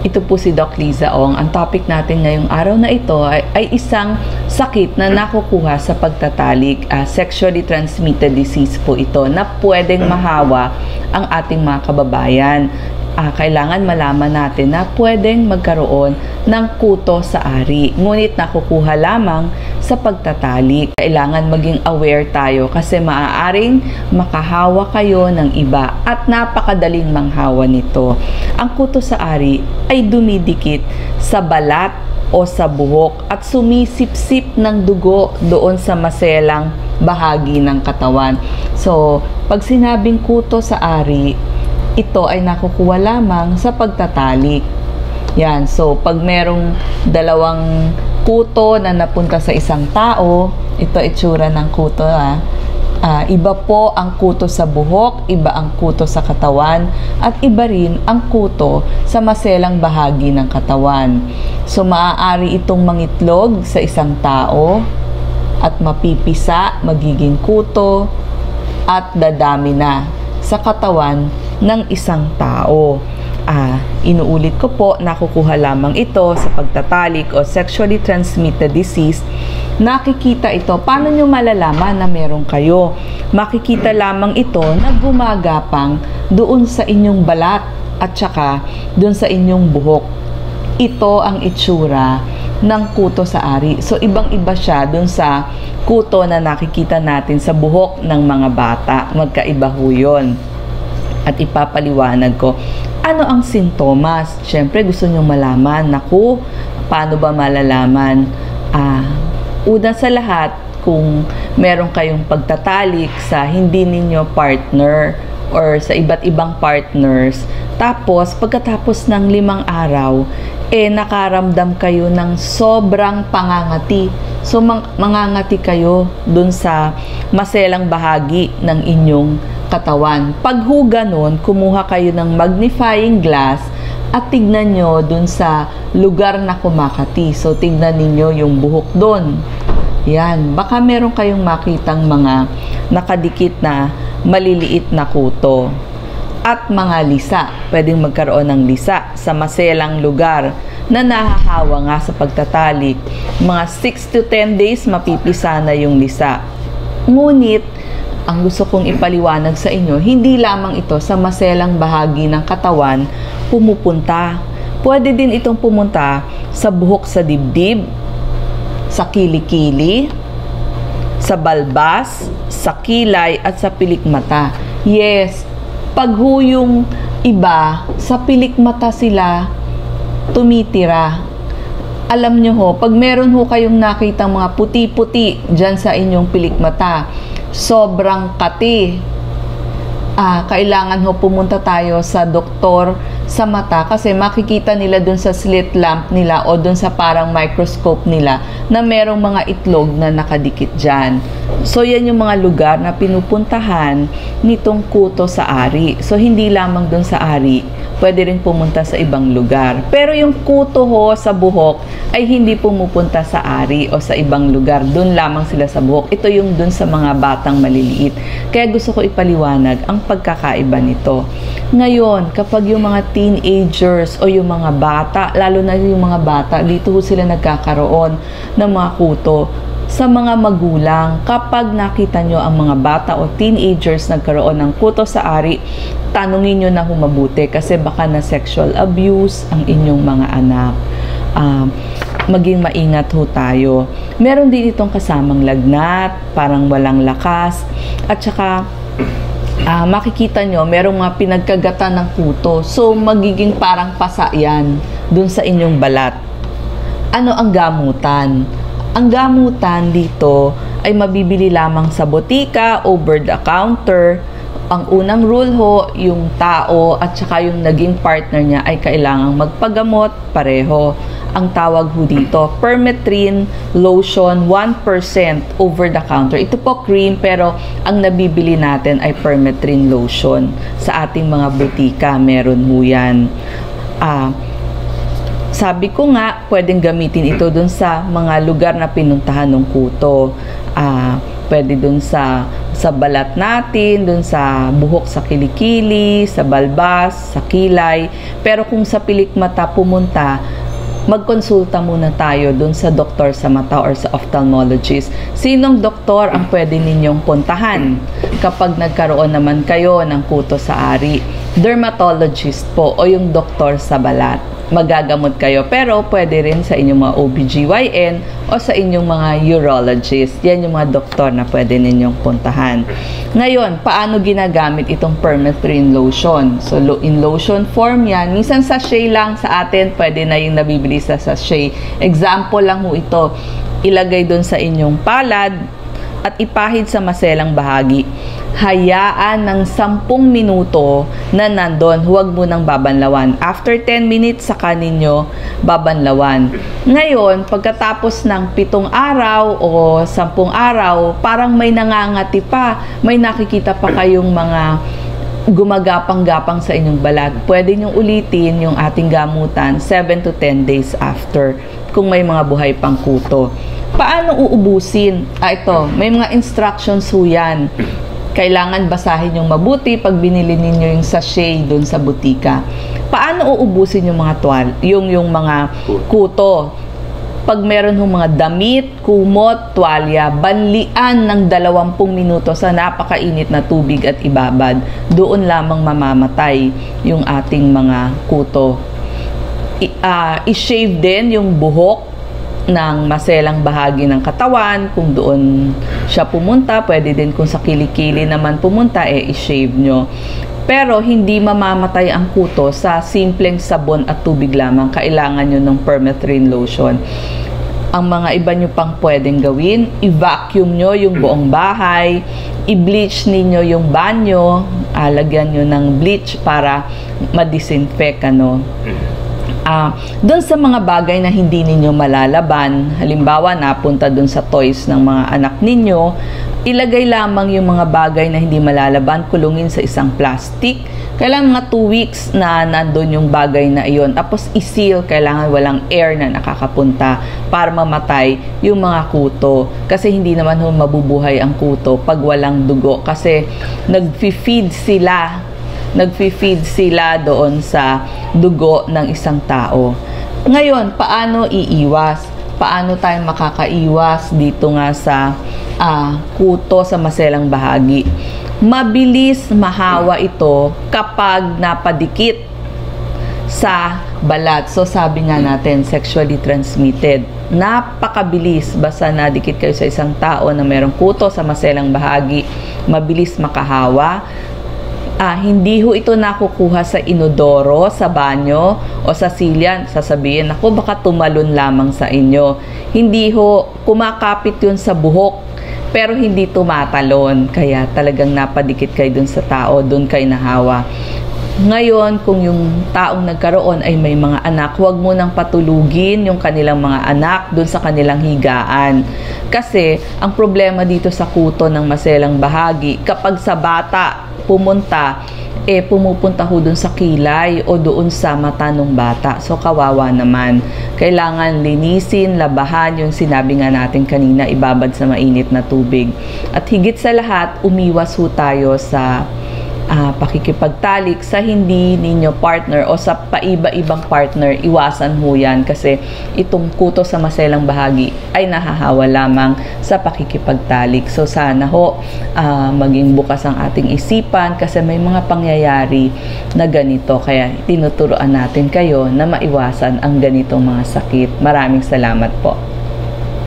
Ito po si Doc Liza Ong. Ang topic natin ngayong araw na ito ay isang sakit na nakukuha sa pagtatalik. Sexually transmitted disease po ito na pwedeng mahawa ang ating mga kababayan. Kailangan malaman natin na pwedeng magkaroon ng kuto sa ari. Ngunit nakukuha lamang sa pagtatalik. Kailangan maging aware tayo kasi maaaring makahawa kayo ng iba at napakadaling manghawa nito. Ang kuto sa ari ay dumidikit sa balat o sa buhok at sumisipsip ng dugo doon sa maselang bahagi ng katawan. So, pag sinabing kuto sa ari, ito ay nakukuha lamang sa pagtatalik. Yan. So, pag merong dalawang kuto na napunta sa isang tao, ito itsura ng kuto. Iba po ang kuto sa buhok, iba ang kuto sa katawan, at iba rin ang kuto sa maselang bahagi ng katawan. So, maaari itong mangitlog sa isang tao at mapipisa, magiging kuto, at dadami na sa katawan ng isang tao. Inuulit ko po, nakukuha lamang ito sa pagtatalik o sexually transmitted disease. Nakikita ito, paano nyo malalaman na meron kayo? Makikita lamang ito na gumagapang doon sa inyong balat at saka doon sa inyong buhok. Ito ang itsura ng kuto sa ari. So, ibang-iba siya doon sa kuto na nakikita natin sa buhok ng mga bata. Magkaiba ho yun. At ipapaliwanag ko, ano ang sintomas? Siyempre, gusto nyo malaman, naku, paano ba malalaman? Una sa lahat, kung meron kayong pagtatalik sa hindi ninyo partner or sa iba't ibang partners, tapos pagkatapos ng 5 araw, nakaramdam kayo ng sobrang pangangati. So, mangangati kayo dun sa maselang bahagi ng inyong katawan. Pag ho ganun, kumuha kayo ng magnifying glass at tignan nyo dun sa lugar na kumakati. So, tignan ninyo yung buhok dun. Yan. Baka meron kayong makitang mga nakadikit na maliliit na kuto. At mga lisa. Pwedeng magkaroon ng lisa sa maselang lugar na nahahawa nga sa pagtatalik. Mga 6 to 10 days mapipisa na yung lisa. Ngunit, ang gusto kong ipaliwanag sa inyo, hindi lamang ito sa maselang bahagi ng katawan pumupunta. Pwede din itong pumunta sa buhok sa dibdib, sa kili-kili, sa balbas, sa kilay, at sa pilik-mata. Yes, pag ho yung iba, sa pilik-mata sila tumitira. Alam nyo ho, pag meron ho kayong nakitang mga puti-puti dyan sa inyong pilik-mata, sobrang kati. Kailangan ho pumunta tayo sa doktor sa mata kasi makikita nila dun sa slit lamp nila o dun sa parang microscope nila na merong mga itlog na nakadikit dyan. So, yan yung mga lugar na pinupuntahan nitong kuto sa ari. So, hindi lamang dun sa ari, pwede rin pumunta sa ibang lugar. Pero yung kuto ho sa buhok ay hindi pumupunta sa ari o sa ibang lugar. Dun lamang sila sa buhok. Ito yung dun sa mga batang maliliit. Kaya gusto ko ipaliwanag ang pagkakaiba nito. Ngayon, kapag yung mga teenagers o yung mga bata, lalo na yung mga bata, dito ho sila nagkakaroon ng mga kuto. Sa mga magulang, kapag nakita nyo ang mga bata o teenagers nagkaroon ng kuto sa ari, tanungin nyo na humabuti kasi baka na sexual abuse ang inyong mga anak. Maging maingat ho tayo. Meron din itong kasamang lagnat, parang walang lakas, at saka makikita nyo, merong mga pinagkagatan ng kuto. So, magiging parang pasa yan dun sa inyong balat. Ano ang gamutan? Ang gamutan dito ay mabibili lamang sa botika, over the counter. Ang unang rule ho, yung tao at saka yung naging partner niya ay kailangang magpagamot pareho. Ang tawag ho dito, permethrin lotion 1% over the counter. Ito po cream pero ang nabibili natin ay permethrin lotion. Sa ating mga botika, meron ho yan. Sabi ko nga, pwedeng gamitin ito dun sa mga lugar na pinuntahan ng kuto. Pwede dun sa balat natin, dun sa buhok, sa kili-kili, sa balbas, sa kilay. Pero kung sa pilik-mata pumunta, magkonsulta muna tayo dun sa doktor sa mata or sa ophthalmologist. Sinong doktor ang pwede ninyong puntahan kapag nagkaroon naman kayo ng kuto sa ari? Dermatologist po o yung doktor sa balat. Magagamot kayo, pero pwede rin sa inyong mga OBGYN o sa inyong mga urologist. Yan yung mga doktor na pwede ninyong puntahan. Ngayon, paano ginagamit itong permethrin lotion? So, in lotion form yan. Minsan sachet lang sa atin, pwede na yung nabibili sa sachet. Example lang ho ito. Ilagay doon sa inyong palad at ipahid sa maselang bahagi. Hayaan ng 10 minuto na nandun. Huwag mo nang babanlawan. After 10 minutes, saka ninyo babanlawan. Ngayon, pagkatapos ng 7 araw o 10 araw, parang may nangangati pa. May nakikita pa kayong mga gumagapang-gapang sa inyong balat. Pwede nyo ulitin yung ating gamutan 7 to 10 days after kung may mga buhay pang kuto. Paano uubusin? Ito, may mga instructions ho yan. Kailangan basahin yung mabuti pag binili ninyo yung sachet doon sa butika. Paano uubusin yung mga yung mga kuto? Pag meron hong mga damit, kumot, tuwalya, banlian ng 20 minuto sa napakainit na tubig at ibabad. Doon lamang mamamatay yung ating mga kuto. I-shave din yung buhok ng maselang bahagi ng katawan. Kung doon siya pumunta, pwede din kung sa kili-kili naman pumunta, i-shave nyo. Pero hindi mamamatay ang kuto sa simpleng sabon at tubig lamang. Kailangan nyo ng permethrin lotion. Ang mga iba nyo pang pwedeng gawin, i-vacuum nyo yung buong bahay, i-bleach ninyo yung banyo, lagyan nyo ng bleach para ma-disinfect, doon sa mga bagay na hindi ninyo malalaban, halimbawa napunta doon sa toys ng mga anak ninyo, ilagay lamang yung mga bagay na hindi malalaban, kulungin sa isang plastic. Kailangan mga 2 weeks na nandun yung bagay na iyon. Tapos i-seal, kailangan walang air na nakakapunta para mamatay yung mga kuto. Kasi hindi naman mabubuhay ang kuto pag walang dugo. Kasi nag-feed sila doon sa dugo ng isang tao. Ngayon, paano iiwas? Paano tayo makakaiwas dito nga sa kuto sa maselang bahagi? Mabilis mahawa ito kapag napadikit sa balat. So, sabi nga natin, sexually transmitted. Napakabilis. Basta nadikit kayo sa isang tao na mayroong kuto sa maselang bahagi, mabilis makahawa. Hindi ho ito nakukuha sa inodoro, sa banyo, o sa silyan. Sasabihin, ako baka tumalon lamang sa inyo. Hindi ho, kumakapit yun sa buhok, pero hindi tumatalon. Kaya talagang napadikit kayo dun sa tao, dun kayo nahawa. Ngayon, kung yung taong nagkaroon ay may mga anak, huwag mo nang patulugin yung kanilang mga anak dun sa kanilang higaan. Kasi, ang problema dito sa kuto ng maselang bahagi, kapag sa bata pumunta, pumupunta ho dun sa kilay o doon sa mata ng bata. So, kawawa naman. Kailangan linisin, labahan, yung sinabi nga natin kanina, ibabad sa mainit na tubig. At higit sa lahat, umiwas ho tayo sa pakikipagtalik sa hindi ninyo partner o sa paiba-ibang partner. Iwasan ho yan kasi itong kuto sa maselang bahagi ay nahahawa lamang sa pakikipagtalik. So sana ho maging bukas ang ating isipan kasi may mga pangyayari na ganito. Kaya tinuturuan natin kayo na maiwasan ang ganitong mga sakit. Maraming salamat po.